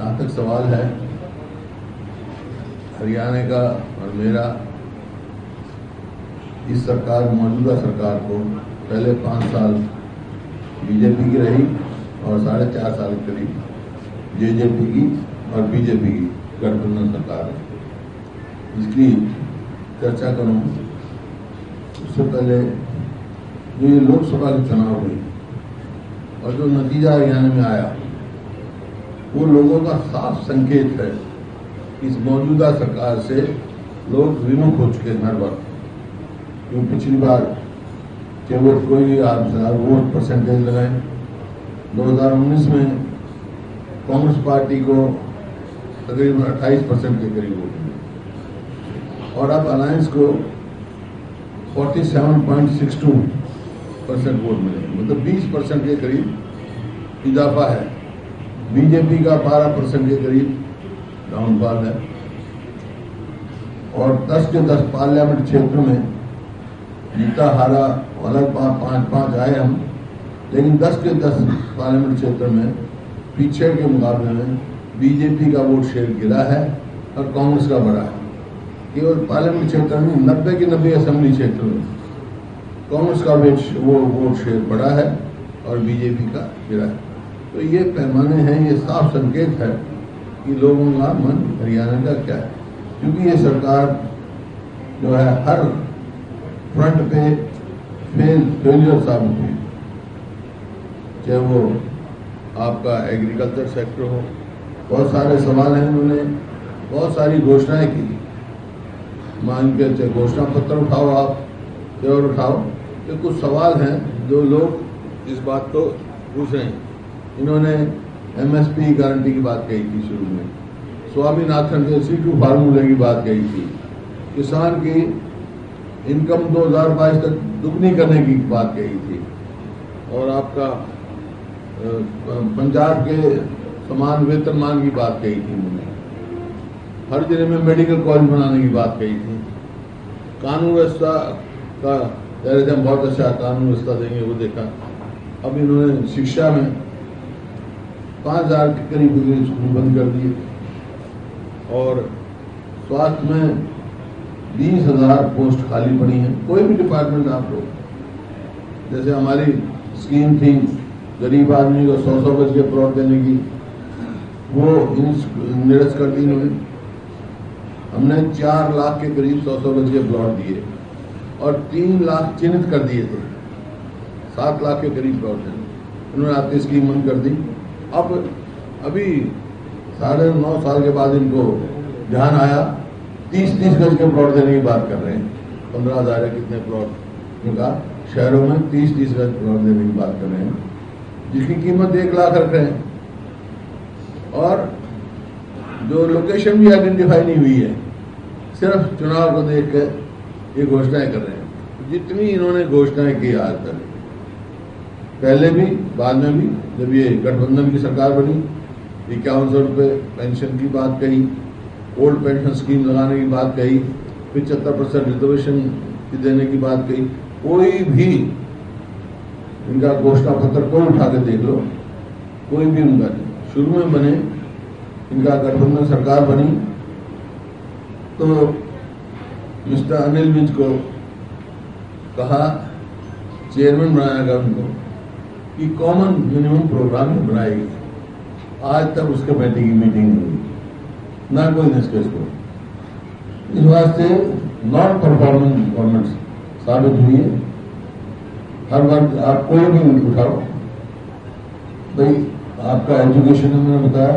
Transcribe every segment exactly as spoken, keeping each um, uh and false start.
जहाँ तक सवाल है हरियाणा का और मेरा, इस सरकार मौजूदा सरकार को पहले पाँच साल बीजेपी की रही और साढ़े चार साल के करीब जेजेपी की और बीजेपी की गठबंधन सरकार है। इसकी चर्चा करूं उससे पहले जो ये लोकसभा के चुनाव हुए और जो नतीजा हरियाणा में आया, वो लोगों का साफ संकेत है कि इस मौजूदा सरकार से लोग विमुख हो चुके हैं हर वक्त। क्यों पिछली बार केवल कोई आप वोट परसेंटेज लगाएं, दो हज़ार उन्नीस में कांग्रेस पार्टी को तकरीबन अट्ठाईस परसेंट के करीब वोट मिले और अब अलायंस को सैंतालीस point six two percent vote मिले, मतलब बीस परसेंट के करीब इजाफा है। बीजेपी का बारह परसेंट के करीब डाउनफॉल है और दस के दस पार्लियामेंट क्षेत्र में जीता हारा अलग पांच पांच आए हम, लेकिन दस के दस पार्लियामेंट क्षेत्र में पीछे के मुकाबले में बीजेपी का वोट शेयर गिरा है और कांग्रेस का बढ़ा है। केवल पार्लियामेंट क्षेत्र में नब्बे के नब्बे असेंबली क्षेत्र में कांग्रेस का वो वोट शेयर बढ़ा है और बीजेपी का गिरा है। तो ये पैमाने हैं, ये साफ संकेत है कि लोगों का मन हरियाणा का क्या है, क्योंकि ये सरकार जो है हर फ्रंट पे फेल फेलियर साबित हुई। चाहे वो आपका एग्रीकल्चर सेक्टर हो, बहुत सारे सवाल हैं, उन्होंने बहुत सारी घोषणाएं की। मान के चाहे घोषणा पत्र उठाओ आप और उठाओ, तो कुछ सवाल हैं जो लोग इस बात को पूछ रहे हैं। इन्होंने एमएसपी गारंटी की बात कही थी शुरू में, स्वामीनाथन के सी टू फार्मूले की बात कही थी, किसान की इनकम दो हज़ार बाईस तक दुगनी करने की बात कही थी और आपका पंजाब के समान वेतनमान की बात कही थी उन्होंने। हर जिले में मेडिकल कॉलेज बनाने की बात कही थी। कानून व्यवस्था का पहले हम बहुत अच्छा कानून व्यवस्था देंगे, वो देखा। अब इन्होंने शिक्षा में पाँच हजार के करीब स्कूल बंद कर दिए और स्वास्थ्य में बीस हजार पोस्ट खाली पड़ी हैं। कोई भी डिपार्टमेंट आप लो, जैसे हमारी स्कीम थी गरीब आदमी को सौ सौ गज के प्लॉट देने की, वो निरस्त कर दी इन्होंने। हमने चार लाख के करीब सौ सौ गज के प्लॉट दिए और तीन लाख चिन्हित कर दिए थे, सात लाख के करीब प्लॉट थे, उन्होंने आपकी स्कीम बंद कर दी। अब अभी साढ़े नौ साल के बाद इनको ध्यान आया, तीस तीस गज के प्लॉट देने की बात कर रहे हैं। पंद्रह हजार कितने प्लॉट इनका शहरों में तीस तीस गज प्लॉट देने की बात कर रहे हैं, जिसकी कीमत एक लाख रख रहे हैं और जो लोकेशन भी आइडेंटिफाई नहीं हुई है, सिर्फ चुनाव को देख कर ये घोषणाएं कर रहे हैं। जितनी इन्होंने घोषणाएं की आज तक, पहले भी बाद में भी, जब ये गठबंधन की सरकार बनी, इक्यावन सौ रुपये पेंशन की बात कही, ओल्ड पेंशन स्कीम लगाने की बात कही, पिछहत्तर परसेंट रिजर्वेशन देने की बात कही। कोई भी इनका घोषणा पत्र कोई उठा के देख लो, कोई भी उनका नहीं। शुरू में बने इनका गठबंधन सरकार बनी तो मिस्टर अनिल विज को कहा, चेयरमैन बनाया गया उनको, कि कॉमन मिनिमम प्रोग्राम बनाएगी। आज तक उसके बैठने की मीटिंग नहीं हुई, ना कोई डिस्कस को। इस वास्ते नॉन परफॉर्मेंस गवर्नमेंट साबित हुई है। हर वक्त आप कोई भी उठाओ, भाई आपका एजुकेशन में मैंने बताया,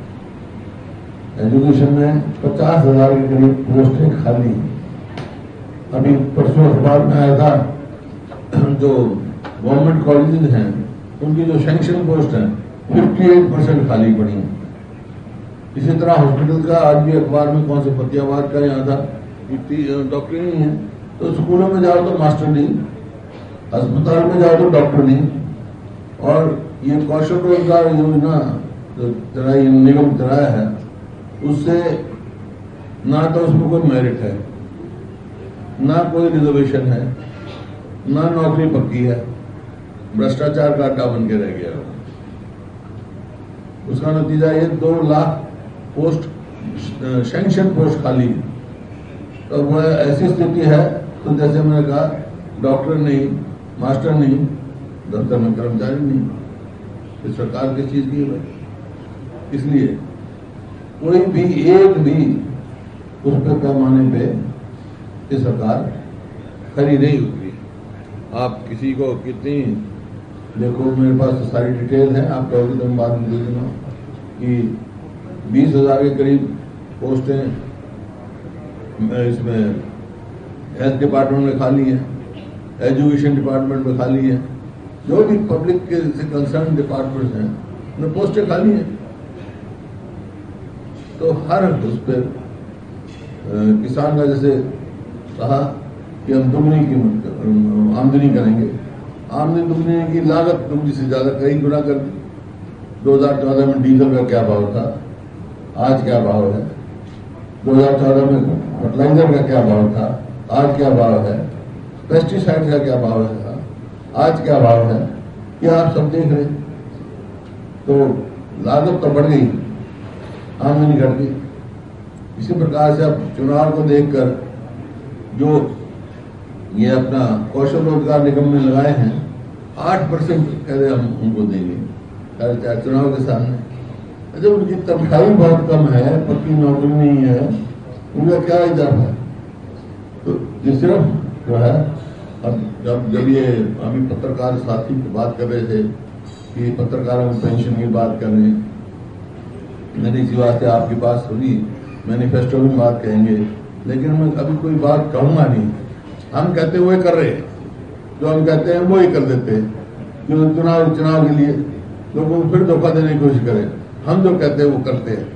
एजुकेशन में पचास हजार के करीब पोस्टें खाली। अभी परसों अखबार में आया था, जो गवर्नमेंट कॉलेजेस हैं उनकी जो सैंक्शन पोस्ट हैं अट्ठावन परसेंट खाली पड़ी हैं। इसी तरह हॉस्पिटल का आज भी अखबार में कौन से फतेहाबाद का यहाँ था, डॉक्टर नहीं है, तो स्कूलों में जाओ तो मास्टर नहीं, अस्पताल में जाओ तो डॉक्टर नहीं। और ये कौशल रोजगार योजना जो चलाई निगम चलाया है, उससे ना तो उसमें कोई मेरिट है, ना कोई रिजर्वेशन है, ना नौकरी पक्की है, भ्रष्टाचार का अड्डा बन के रह गया। उसका नतीजा ये दो लाख पोस्ट सैंक्शन पोस्ट खाली है। तो वह ऐसी स्थिति है, तो जैसे मैंने कहा, डॉक्टर नहीं, मास्टर नहीं, दफ्तर में कर्मचारी नहीं, इस सरकार की चीज की है। इसलिए कोई भी एक भी उस पे पैमाने पे ये सरकार खरी नहीं उतरी। आप किसी को कितनी, देखो मेरे पास तो सारी डिटेल है, आप कहोगे तो मैं बाद में दे दूंगा कि बीस हजार के करीब पोस्टें इसमें हेल्थ डिपार्टमेंट में खाली है, एजुकेशन डिपार्टमेंट में खाली है, जो भी पब्लिक के से कंसर्न डिपार्टमेंट हैं उनमें पोस्टें खाली हैं। तो हर उस पर किसान का जैसे कहा कि हम दुगनी कीमत आमदनी करेंगे, आमदनी दुगनी की लागत दुगनी से ज्यादा कई गुना कर दी। दो हजार चौदह में डीजल का क्या भाव था, आज क्या भाव है? दो हजार चौदह में फर्टिलाइजर का क्या भाव था, आज क्या भाव है? पेस्टिसाइड का क्या भाव है, आज क्या भाव है? ये आप सब देख रहे हैं। तो लागत तो बढ़ गई, आमदनी घट गई। इसी प्रकार से अब चुनाव को देखकर जो ये अपना कौशल रोजगार निगम में लगाए हैं, आठ परसेंट कह रहे हम उनको देंगे चुनाव के सामने। जब उनकी तनख्वाही बहुत कम है, पक्की नौकरी नहीं है, उनका क्या इजाफा है? तो ये सिर्फ जो है, अब जब जब ये अभी पत्रकार साथी की बात कर रहे थे कि पत्रकारों को पेंशन की बात कर रहे हैं, मैंने इसी वास्ते आपकी बात सुनी, मैनिफेस्टो में बात कहेंगे, लेकिन मैं अभी कोई बात कहूंगा नहीं। हम कहते हुए कर रहे हैं, जो हम कहते हैं वो ही कर देते हैं। क्यों? चुनाव चुनाव के लिए लोगों को फिर धोखा देने की कोशिश करें। हम जो कहते हैं वो करते हैं।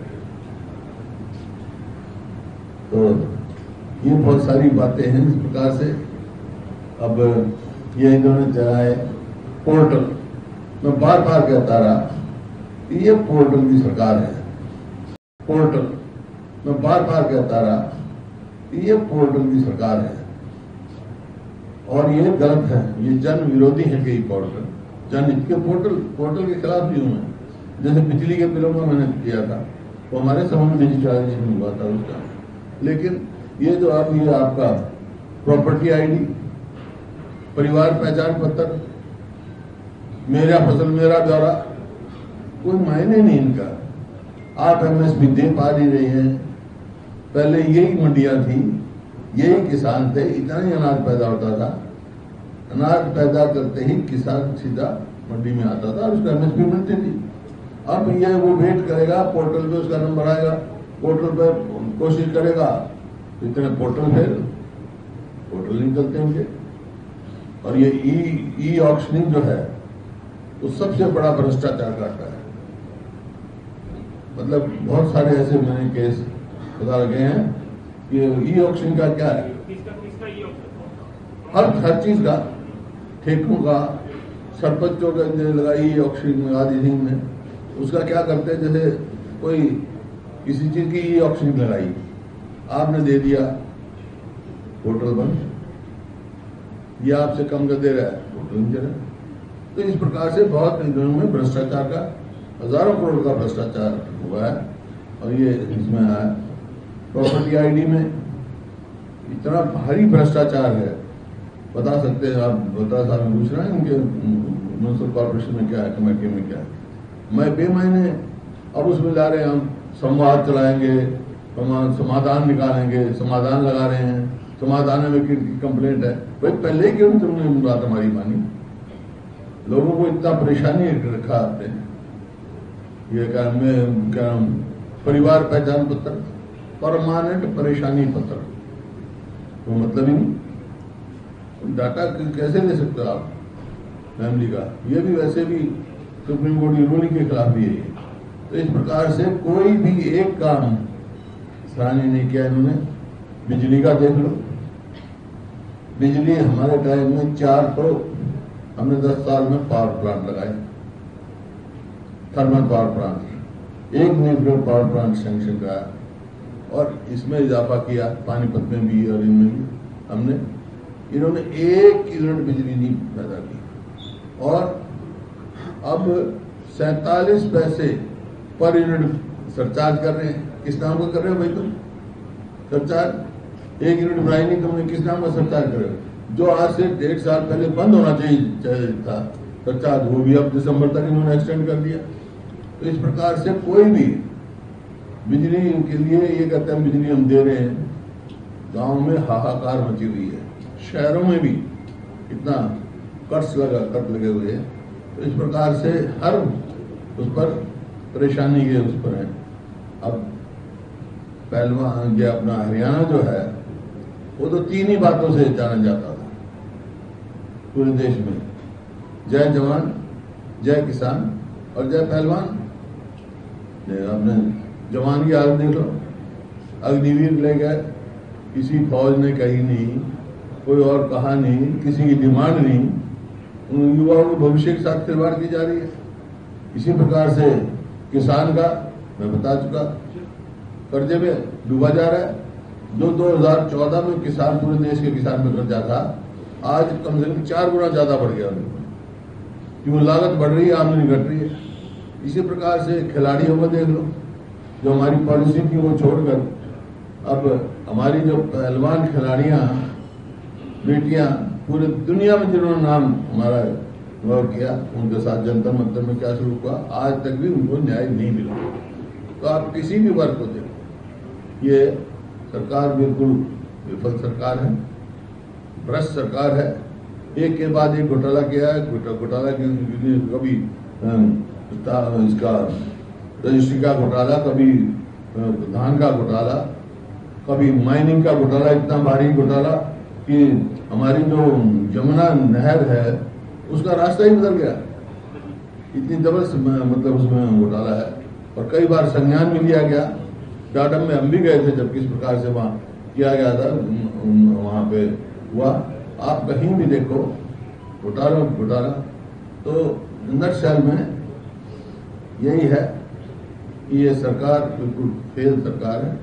तो ये बहुत सारी बातें हैं इस प्रकार से। अब ये इन्होंने चलाए पोर्टल, मैं बार बार कहता रहा कि ये पोर्टल की सरकार है। पोर्टल, मैं बार बार कहता रहा कि ये पोर्टल की सरकार है और ये गलत है, ये जन विरोधी है। कई पोर्टल जनहित के पोर्टल पोर्टल के खिलाफ भी हूं मैं। जैसे बिजली के बिलों में मैंने किया था, वो हमारे समय में डिजिटलाइजेशन हुआ था उसका। लेकिन ये जो आप ये आपका प्रॉपर्टी आईडी, परिवार पहचान पत्र, मेरा फसल मेरा ब्यौरा, कोई मायने नहीं इनका। आप एमएसपी दे पा नहीं रहे हैं। पहले यही मंडियां थी, यही किसान थे, इतना ही अनाज पैदा होता था। अनाज पैदा करते ही किसान सीधा मंडी में आता था और उसको एमएसपी मिलती थी। अब ये वो वेट करेगा, पोर्टल पे उसका नंबर आएगा, पोर्टल पे कोशिश करेगा, इतने पोर्टल फिर पोर्टल नहीं चलते उनके। और ये ई ई ऑक्शनिंग जो है वो सबसे बड़ा भ्रष्टाचार करता है। मतलब बहुत सारे ऐसे मैंने केस पता लगे हैं कि ई ऑक्शन का क्या है, हर हर चीज का, ठेकों का, सरपंचों का लगाई ई ऑक्शन आदि में, उसका क्या करते हैं, जैसे कोई किसी चीज की ई ऑक्शन लगाई, आपने दे दिया, पोर्टल बंद, ये आपसे कम कर दे रहा है, पोर्टल नहीं चल रहा। तो इस प्रकार से बहुत दिनों में भ्रष्टाचार का, हजारों करोड़ का भ्रष्टाचार हुआ है। और ये इसमें आया प्रॉपर्टी आईडी में इतना भारी भ्रष्टाचार है, बता सकते हैं आप, बता साहब पूछ रहे हैं उनके म्यूनसिपल कॉर्पोरेशन में क्या है, कमेटी में क्या है। मैं बेमायने अब उसमें ला रहे हैं, हम संवाद चलाएंगे, समाधान निकालेंगे, समाधान लगा रहे हैं, समाधान में की कंप्लेंट है। भाई पहले क्यों तुमने बात हमारी मानी? लोगों को इतना परेशानी रखा आपने। ये क्या मैं क्या परिवार पहचान पत्र, परमानेंट परेशानी पत्र, वो मतलब ही नहीं। डाटा कैसे ले सकते हो आप फैमिली का? ये भी वैसे भी सुप्रीम कोर्ट की रूलिंग के खिलाफ भी है। तो इस प्रकार से कोई भी एक काम सराहनीय नहीं किया इन्होंने। बिजली का देख लो, बिजली हमारे टाइम में चार तो हमने दस साल में पावर प्लांट लगाए, थर्मल पावर प्लांट, एक न्यूक्लियर पावर प्लांट सैंक्शन कराया और इसमें इजाफा किया, पानीपत में भी और इनमें भी हमने। इन्होंने एक यूनिट बिजली नहीं पैदा की और अब सैतालीस पैसे पर यूनिट सरचार्ज कर रहे हैं। किस नाम का कर रहे हो भाई तुम सरचार्ज? एक यूनिट बनाई नहीं तुमने, किस नाम का सरचार्ज कर रहे हो? जो आज से डेढ़ साल पहले बंद होना चाहिए था सरचार्ज, वो भी अब दिसंबर तक इन्होंने एक्सटेंड कर दिया। तो इस प्रकार से कोई भी बिजली के लिए ये कहते हैं बिजली हम दे रहे हैं, गांव में हाहाकार मची हुई है, शहरों में भी इतना कर्ज लगा कट लगे हुए हैं। तो इस प्रकार से हर उस पर परेशानी के उस पर है। अब पहलवान ये अपना हरियाणा जो है वो तो तीन ही बातों से जाना जाता था पूरे देश में, जय जवान, जय किसान और जय पहलवान। आपने जवान की हालत देख लो, अग्निवीर ले गए, किसी फौज ने कही नहीं, कोई और कहा नहीं, किसी की डिमांड नहीं, उन युवाओं के भविष्य के साथ खिलवाड़ की जा रही है। इसी प्रकार से किसान का मैं बता चुका, कर्जे में डूबा जा रहा है। जो दो हजार चौदह में किसान पूरे देश के किसान में कर्जा था, आज कम से कम चार गुना ज्यादा बढ़ गया उनको, क्योंकि लागत बढ़ रही है, आमदनी घट रही है। इसी प्रकार से खिलाड़ियों को देख लो, जो हमारी पॉलिसी थी वो छोड़कर अब हमारी जो पहलवान खिलाड़ियां बेटियां पूरे दुनिया में जिन्होंने नाम हमारा गौरव किया, उनके साथ जंतर मंतर में क्या शुरू हुआ, आज तक भी उनको न्याय नहीं मिला। तो आप किसी भी वर्ग को देखो, ये सरकार बिल्कुल विफल सरकार है, भ्रष्ट सरकार है। एक के बाद एक घोटाला किया है, घोटाला कभी इसका रजिस्ट्री का घोटाला, कभी धान का घोटाला, कभी माइनिंग का घोटाला, इतना भारी घोटाला कि हमारी जो यमुना नहर है उसका रास्ता ही बदल गया। इतनी जबरदस्त मतलब उसमें घोटाला है। और कई बार संज्ञान भी लिया गया, डाडम में हम भी गए थे जब किस प्रकार से वहां किया गया था, वहां पे हुआ। आप कहीं भी देखो घोटाला घोटाला। तो नटशेल में यही है कि ये सरकार बिल्कुल फेल सरकार है।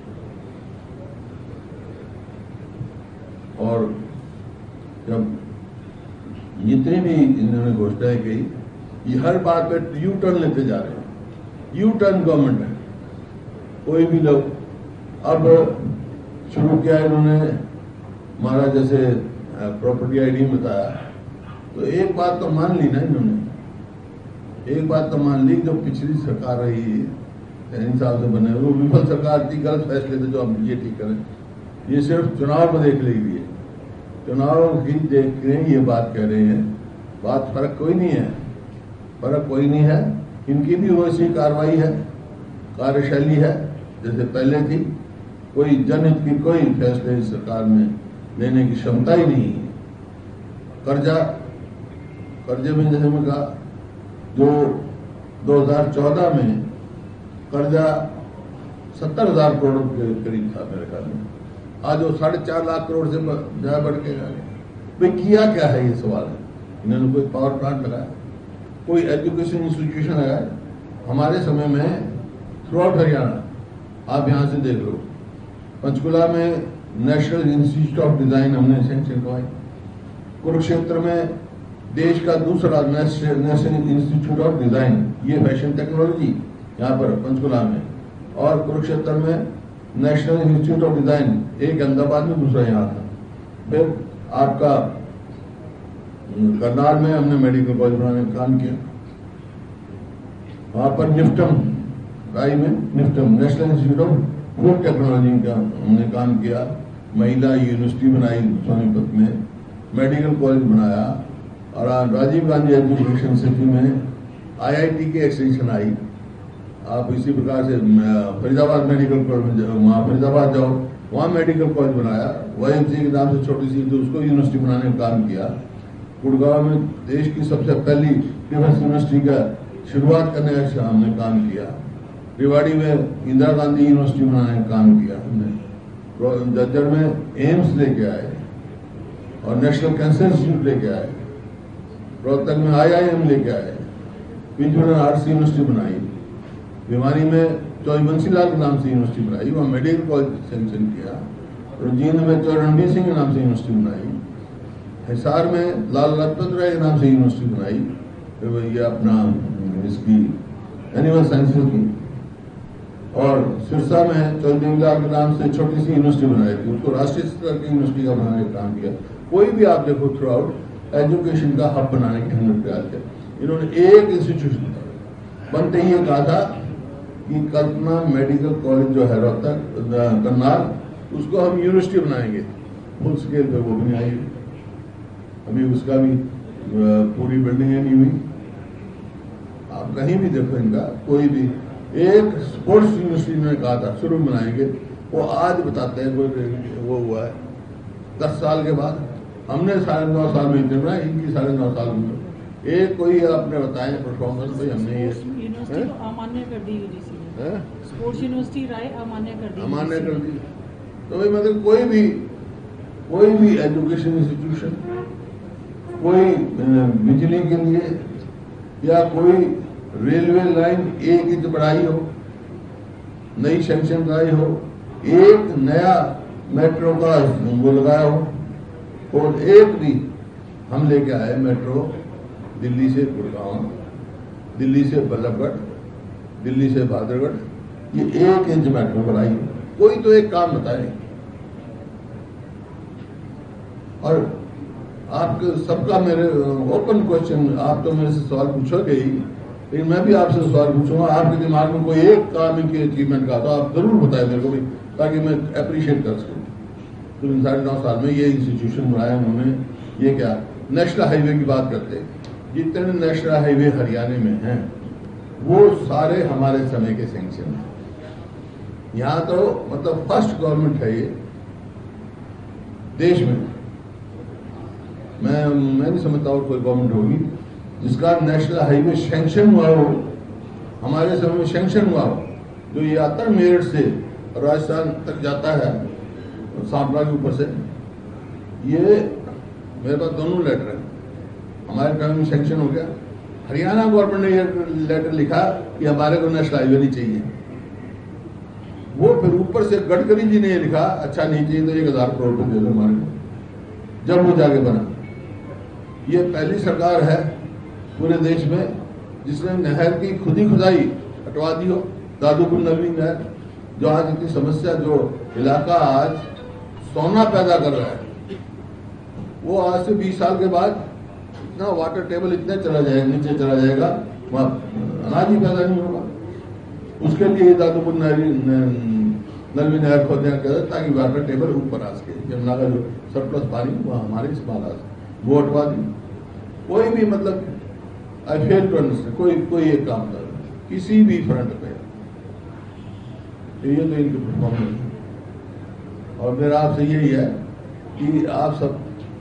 और जब जितनी भी इन्होंने घोषणाएं की, ये हर बात पे यू टर्न लेते जा रहे हैं। यू टर्न गवर्नमेंट है, कोई भी लोग अब शुरू किया इन्होंने हमारा जैसे प्रॉपर्टी आईडी बताया। तो एक बात तो मान ली ना इन्होंने, एक बात तो मान ली, जो पिछली सरकार रही तीन साल से बने वो विफल सरकार थी, गलत फैसले थे जो हम ये ठीक करें। ये सिर्फ चुनाव को देख लेगी, चुनाव की देख के ये बात कह रहे हैं। बात फर्क कोई नहीं है, फर्क कोई नहीं है। इनकी भी वैसी कार्रवाई है, कार्यशैली है जैसे पहले थी। कोई जनहित की कोई फैसले इस सरकार में लेने की क्षमता ही नहीं है। कर्जा कर्जे में जैसे मैं कहा, जो दो हजार चौदह में कर्जा सत्तर हजार करोड़ के करीब था मेरे ख्याल में, आज वो साढ़े चार लाख करोड़ से ज्यादा बढ़ के गए। भाई किया क्या है, ये सवाल है। इन्होंने कोई पावर प्लांट लगाया, कोई एजुकेशन इंस्टीट्यूशन लगाया? हमारे समय में थ्रू आउट हरियाणा, आप यहां से देख लो, पंचकुला में नेशनल इंस्टीट्यूट ऑफ डिजाइन हमने सेंक्शन करवाई। कुरुक्षेत्र में देश का दूसरा नेशनल इंस्टीट्यूट ऑफ डिजाइन, ये फैशन टेक्नोलॉजी यहाँ पर पंचकुला में, और कुरुक्षेत्र में नेशनल इंस्टीट्यूट ऑफ डिजाइन, एक अहमदाबाद में, दूसरा यहाँ था। फिर आपका करनाल में हमने मेडिकल कॉलेज बनाने का काम किया। वहां पर निफ्टम राई में NIFTEM national institute of food technology का हमने काम किया। महिला यूनिवर्सिटी बनाई सोनीपत में, मेडिकल कॉलेज बनाया, और राजीव गांधी एजुकेशन सिटी में आईआईटी की एक्सटेंशन आई। आप इसी प्रकार से फरीदाबाद मेडिकल कॉलेज, वहां फरीदाबाद जाओ, वहां मेडिकल कॉलेज बनाया। वाईएमसी के नाम से छोटी सी थी, उसको यूनिवर्सिटी बनाने का काम किया। गुड़गांव में देश की सबसे पहली डिफेंस यूनिवर्सिटी का शुरुआत करने का हमने काम किया। रेवाड़ी में इंदिरा गांधी यूनिवर्सिटी बनाने का काम किया हमने। जज्जर में एम्स लेके आए और नेशनल कैंसर इंस्टीट्यूट लेके आए। रोहतक में आईआईएम लेके आए। बीच में आर्ट्स यूनिवर्सिटी बनाई। बीमारी में चौबंसी लाल के नाम से यूनिवर्सिटी बनाई, वहाँ मेडिकल कॉलेज सेंक्शन किया। और जींद में चौरणबीर सिंह के नाम से यूनिवर्सिटी बनाई। हिसार में लाल लाजपत राय के नाम से यूनिवर्सिटी बनाई। फिर ये अपना इसकी एनिमल साइंसेज की, और सिरसा में चौधरीला के नाम से छोटी सी यूनिवर्सिटी बनाई थी, उसको राष्ट्रीय स्तर की यूनिवर्सिटी का बनाने का काम किया। कोई भी आप देखो थ्रू आउट एजुकेशन का हब बनाने के हमने प्रयास किया। इन्होंने एक इंस्टीट्यूशन बनते ही ये कहा था कि कल्पना मेडिकल कॉलेज जो है रोहतक करनाल, उसको हम यूनिवर्सिटी बनाएंगे। फुल स्केल पे वो भी नहीं आई, अभी उसका भी पूरी बिल्डिंग नहीं हुई। आप कहीं भी देखो इनका कोई भी एक स्पोर्ट्स यूनिवर्सिटी ने कहा था शुरू में बनाएंगे, वो आज बताते हैं वो हुआ है दस साल के बाद। हमने साढ़े नौ साल में इतने बनाए, इनकी साढ़े नौ साल में एक कोई आपने बताया परफॉर्मेंस भाई हमने ये यूनिवर्सिटी अमान्य कर दी यूजीसी ने, स्पोर्ट्स यूनिवर्सिटी राय अमान्य कर दी अमान्य कर दी। तो भाई मतलब कोई भी कोई भी एजुकेशन इंस्टीट्यूशन, कोई बिजली के लिए या कोई रेलवे लाइन एक इंच बढ़ाई हो, नई सेंक्शन कराई हो, एक नया मेट्रो का वो लगाया हो, और एक भी हम लेके आए मेट्रो दिल्ली से गुड़गांव, दिल्ली से बल्लभगढ़, दिल्ली से भादरगढ़, ये एक इंच मेट्रो बनाई, कोई तो एक काम बताए। और आपके सबका मेरे ओपन क्वेश्चन, आप तो मेरे से सवाल पूछोगे ही, लेकिन मैं भी आपसे सवाल पूछूंगा, आपके दिमाग में कोई एक काम की अचीवमेंट का तो आप जरूर बताएं मेरे को भी, ताकि मैं अप्रिशिएट कर सकूं। तो इन साढ़े नौ साल में ये इंस्टीट्यूशन बनाया उन्होंने, ये क्या नेशनल हाईवे की बात करते हैं, जितने नेशनल हाईवे हरियाणा में हैं वो सारे हमारे समय के सैंक्शन हैं। यहाँ तो मतलब फर्स्ट गवर्नमेंट है ये देश में, मैं मैं नहीं समझता और कोई गवर्नमेंट होगी जिसका नेशनल हाईवे सैंक्शन हुआ हो, हमारे समय में सैंक्शन हुआ हो, जो ये आता है मेरठ से राजस्थान तक जाता है सांपला के ऊपर से। ये मेरे पास दोनों लेटर हैं, हमारे टाइम में सैंक्शन हो गया। हरियाणा गवर्नमेंट ने ये लेटर लिखा कि हमारे को नेशनल हाईवे नहीं चाहिए। वो फिर ऊपर से गडकरी जी ने ये लिखा, अच्छा नहीं चाहिए तो एक हजार करोड़ रुपए दे दो हमारे को, जब वो जाके बना। ये पहली सरकार है पूरे देश में जिसने नहर की खुदी खुदाई हटवा दी हो, दादूपुर नलवी नहर, जो आज इतनी समस्या, जो इलाका आज सोना पैदा कर रहा है, वो आज से बीस साल के बाद इतना वाटर टेबल इतना चला जाएगा, नीचे चला जाएगा, वहां अनाज ही पैदा नहीं होगा। उसके लिए दादूपुर नहरी नलवी नहर खोदने का ताकि वाटर टेबल ऊपर आ सके, यमुना का जो सरप्लस पानी वहां हमारे इस्तेमाल आ सके, वो हटवा दी। कोई भी मतलब आई फेल टू अंडरस्टैंड, कोई कोई एक काम कर किसी भी फ्रंट पे, ये तो इनकी परफॉर्मेंस है। और मेरा आपसे यही है कि आप सब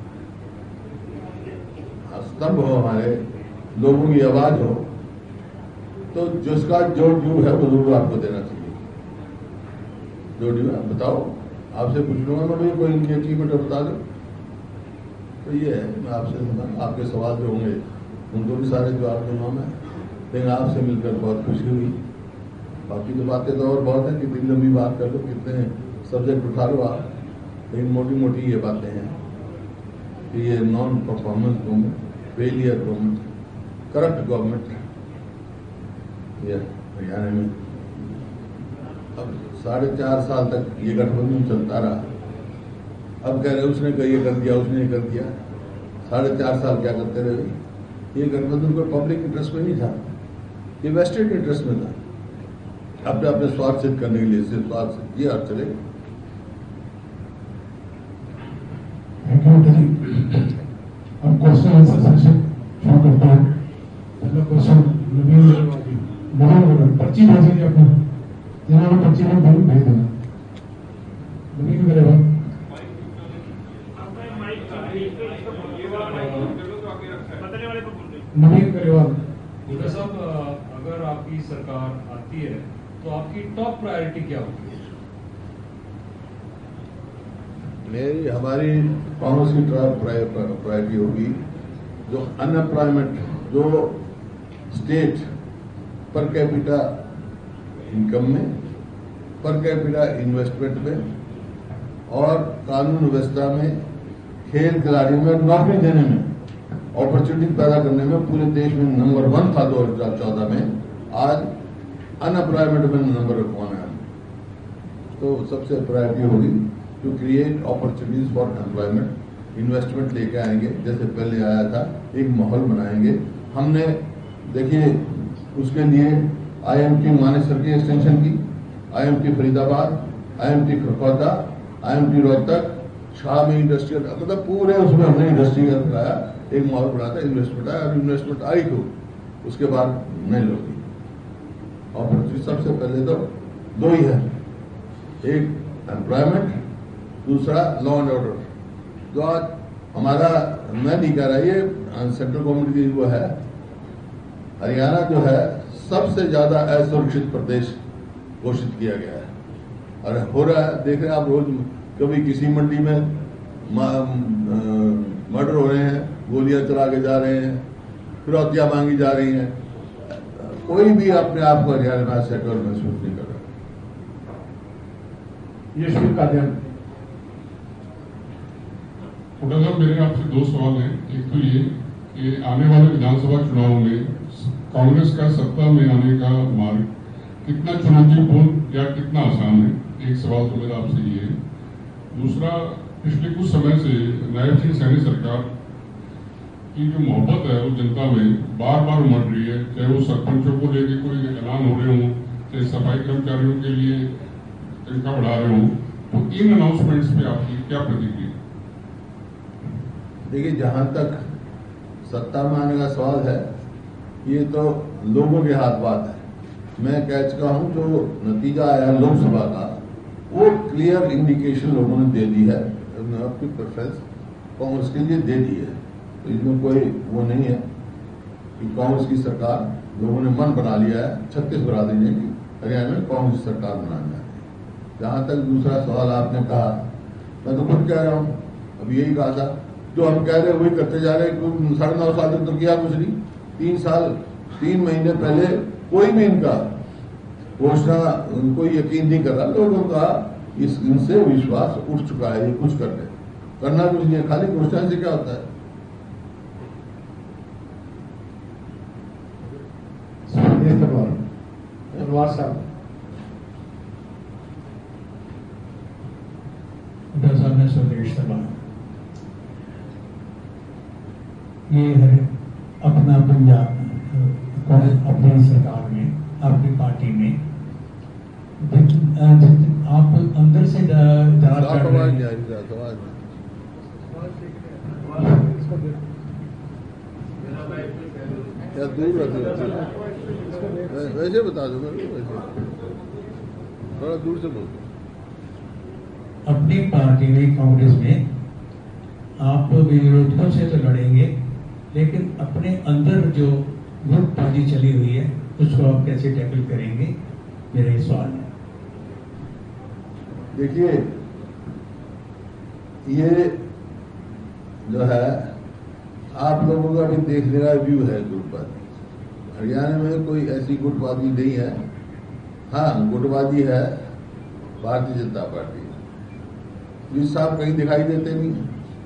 स्तंभ हो, हमारे लोगों की आवाज हो, तो जिसका जो ड्यू है वो जरूर आपको देना चाहिए। जो ड्यू है बताओ, आपसे पूछ लूंगा मैं, भाई कोई इनकी अचीवमेंट बता दो। तो ये है, मैं आपसे आपके सवाल जो होंगे उनको भी सारे जवाब दूंगा मैं, लेकिन आपसे मिलकर बहुत खुशी हुई। बाकी तो बातें तो और बहुत है, कितनी लंबी बात कर लो, कितने सब्जेक्ट उठा लो आप, लेकिन मोटी मोटी ये बातें हैं कि ये non performance government, failure government, corrupt government ये हरियाणा में अब साढ़े चार साल तक ये गठबंधन चलता रहा। अब कह रहे उसने ये कर दिया, उसने ये कर दिया। साढ़े चार साल क्या करते रहे? ये गठबंधन कोई पब्लिक इंटरेस्ट में नहीं था, ये वेस्टेड इंटरेस्ट में था, अपने अपने स्वार्थ सिद्ध करने के लिए सिर्फ स्वार्थ ये अर्थ चले। अब क्वेश्चन आंसर सेशन शुरू करता हूँ। पहला क्वेश्चन नवीन नवीन पर्ची भेजेंगे अपने, जिन्होंने पर्ची में भेज भेज देना। नवीन करेगा नवीन करेवाल। गुप्ता साहब, अगर आपकी सरकार आती है तो आपकी टॉप प्रायोरिटी क्या होगी? मेरी हमारी कांग्रेस की प्रायोरिटी होगी जो अनएम्प्लॉयमेंट, जो स्टेट पर कैपिटा इनकम में, पर कैपिटा इन्वेस्टमेंट में और कानून व्यवस्था में, खेल खिलाड़ियों में नौकरी देने में, अपॉर्चुनिटी पैदा करने में पूरे देश में नंबर वन था दो हजार चौदह में। आज अनएम्प्लॉयमेंट में नंबर रखवाना है। तो सबसे प्रायोरिटी होगी to create opportunities for employment, investment लेके आएंगे जैसे पहले आया था, एक माहौल बनाएंगे। हमने देखिए उसके लिए आईएमटी मानेसर की एक्सटेंशन की, IMT Faridabad, IMT Kharkhoda, IMT Rohtak, शाह में इंडस्ट्रियल, मतलब पूरे उसमें हमने इंडस्ट्रियल कराया, एक माहौल बनाया था, इन्वेस्टमेंट आया और इन्वेस्टमेंट आई तो उसके बाद नहीं लोगी अपॉर्चुनिटी। सबसे पहले तो दो ही है, एक एम्प्लॉयमेंट, दूसरा लॉ एंड ऑर्डर। जो आज हमारा, मैं नहीं कह रहा, ये सेंट्रल गवर्नमेंट की वो है, हरियाणा जो है सबसे ज्यादा असुरक्षित प्रदेश घोषित किया गया है और हो रहा है, देख रहे हैं आप रोज, कभी किसी मंडी में मर्डर हो रहे हैं, गोलियां चला के जा रहे हैं, फिरौतियां मांगी जा रही हैं। कोई भी अपने आप को हरियाणा में सेक्टर महसूस नहीं कर रहा। यशवीर कादियान। हुड्डा साहब, मेरे आपसे दो सवाल हैं। एक तो ये कि आने वाले विधानसभा चुनाव में कांग्रेस का सत्ता में आने का मार्ग कितना चुनौतीपूर्ण या कितना आसान है, एक सवाल तो मेरा आपसे ये है। दूसरा, पिछले कुछ समय से नायब सिंह सैनी सरकार की जो मोहब्बत है वो जनता में बार बार उमड़ रही है, चाहे वो सरपंचों को लेकर कोई ऐलान हो रहे हों, चाहे सफाई कर्मचारियों के लिए तनख्वाह बढ़ा रहे हों, तो इन अनाउंसमेंट्स पे आपकी क्या प्रतिक्रिया? देखिए, जहां तक सत्ता में आने का सवाल है, ये तो लोगों के हाथ बात है। मैं कह चुका हूं, जो नतीजा आया लोकसभा का वो क्लियर इंडिकेशन लोगों ने दे दी है, अपनी प्रेफरेंस कांग्रेस के लिए दे दी है। तो इसमें कोई वो नहीं है कि कांग्रेस की सरकार, लोगों ने मन बना लिया है छत्तीस बरादरी ने कि हरियाणा में कांग्रेस सरकार बनाना है। जहां तक दूसरा सवाल आपने कहा, मैं तो खुद कह रहा हूं, अभी यही कहा था, जो हम कह रहे हैं वही करते जा रहे हैं। साढ़े नौ साल तक तो किया कुछ नहीं, तीन साल तीन महीने पहले कोई भी इनका घोषणा, उनको यकीन नहीं कर रहा। लोगों का इस इनसे विश्वास उठ चुका है, ये कुछ कर ले, करना कुछ नहीं है, खाली घोषणा से क्या होता है। साहब ने स्वदेश सभा, ये है अपना पंजाब अपनी सरकार में, आपकी पार्टी में आप अंदर से दरार कर रहे हैं। क्या दूर रख, वैसे बता दो, वैसे थोड़ा दूर से बोलो। अपनी पार्टी में, कांग्रेस में आप विरोधियों से तो लड़ेंगे, लेकिन अपने अंदर जो गुटबाजी चली हुई है उसको आप कैसे टैकल करेंगे, मेरा ये सवाल है। देखिए, ये जो है आप लोगों का भी देखने का व्यू है गुटबाजी। हरियाणा में कोई ऐसी गुटबाजी नहीं है। हाँ, गुटबाजी है भारतीय जनता पार्टी। जी साहब कहीं दिखाई देते नहीं।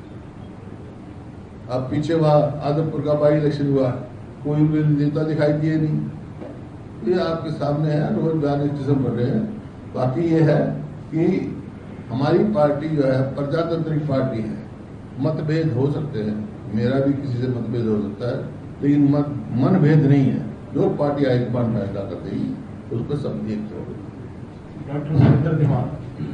अब पीछे वहां आदमपुर का बाई इलेक्शन हुआ, कोई भी नेता दिखाई दिए नहीं। ये आपके सामने है, रोज बयान किस्म कर रहे हैं। बाकी ये है कि हमारी पार्टी जो है प्रजातांत्रिक पार्टी है। मतभेद हो सकते हैं, मेरा भी किसी से मतभेद हो सकता है, लेकिन मत मनभेद नहीं है। जो पार्टी हाईकमान फैसला कर देगी उस पर सब एक हो। डॉक्टर सुरेंद्र दिमाग,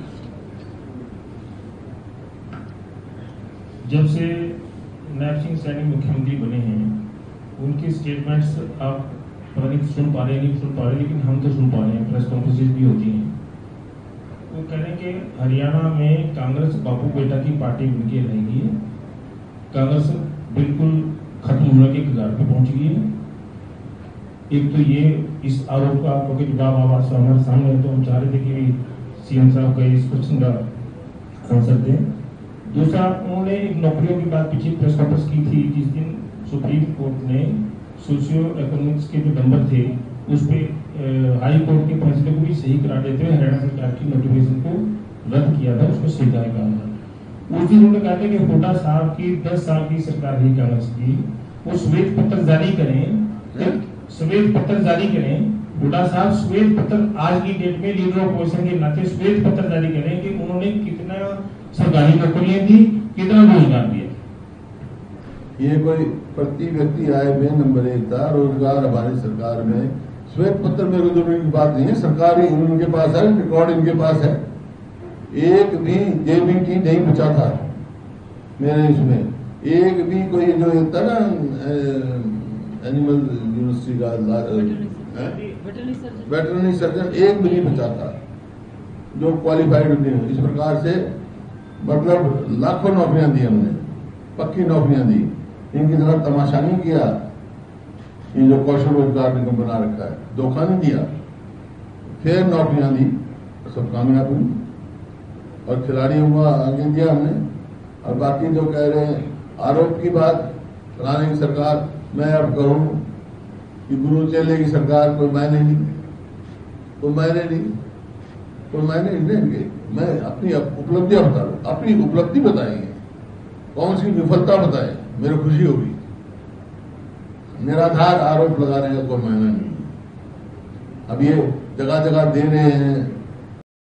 जब से नायब सिंह सैनी मुख्यमंत्री बने हैं, उनके स्टेटमेंट्स आप पता नहीं सुन पा रहे नहीं सुन पा रहे, लेकिन हम तो सुन पा रहे हैं, प्रेस कॉन्फ्रेंसेज भी होती हैं। वो कह रहे हैं कि हरियाणा में कांग्रेस बापू बेटा की पार्टी बनके रहेगी, कांग्रेस बिल्कुल खत्म होने के कगार पर पहुंच गई है। एक तो ये इस आरोप का क्योंकि जवाब आप हमारे सामने है, तो हम चाह रहे थे कि सीएम साहब का इस क्वेश्चन का आंसर दें। दूसरा, उन्होंने एक नौकरियों की बात पीछे प्रेस कॉन्फ्रेंस की थी, जिस दिन सुप्रीम कोर्ट ने सोशियो इकोनॉमिक्स के जो नंबर थे उस पर हाई कोर्ट के फैसले को भी सही करा देते हुए हरियाणा सरकार की नोटिफिकेशन को रद्द किया था, उसको स्वीकार करा था। उस दिन उन्होंने कहा था कि हुड्डा साहब की दस साल की सरकार रही कांग्रेस की, वो श्वेत पत्र जारी करें, श्वेत पत्र जारी करें हुड्डा साहब श्वेत पत्र आज की डेट में लीडर ऑपोजिशन के नाते श्वेत पत्र जारी करें कि उन्होंने कितना सरकारी नौकरियां दी, कितना रोजगार दिया। ये कोई प्रति व्यक्ति आय में नंबर एक था। रोजगार हमारी सरकार में श्वेत पत्र में जरूरी की बात नहीं है, सरकारी उनके पास है, रिकॉर्ड इनके पास है। एक भी जेबीटी नहीं बचा था मेरे इसमें, एक भी कोई जो था ना एनिमल यूनिवर्सिटी का वेटरनरी सर्जन, एक भी नहीं बचा था जो क्वालिफाइड नहीं हो। इस प्रकार से मतलब लाखों नौकरियां दी हमने, पक्की नौकरियां दी। इनकी तरह तमाशा नहीं किया, ये जो कौशल रोजगार निगम बना रखा है, धोखा नहीं दिया, फिर नौकरियां दी, सब कामयाब हुई और खिलाड़ियों को आगे दिया हमने। और बाकी जो कह रहे हैं आरोप की बात, फलाने की सरकार, मैं अब कहूं कि गुरु चेले की सरकार कोई मायने नहीं, कोई मायने नहीं, कोई मायने नहीं देंगे। मैं अपनी उपलब्धियां बता दूं, अपनी उपलब्धि बताएंगे, कौन सी विफलता बताए, मेरी खुशी होगी। निराधार आरोप लगाने का कोई मायना नहीं। अब ये जगह जगह दे रहे हैं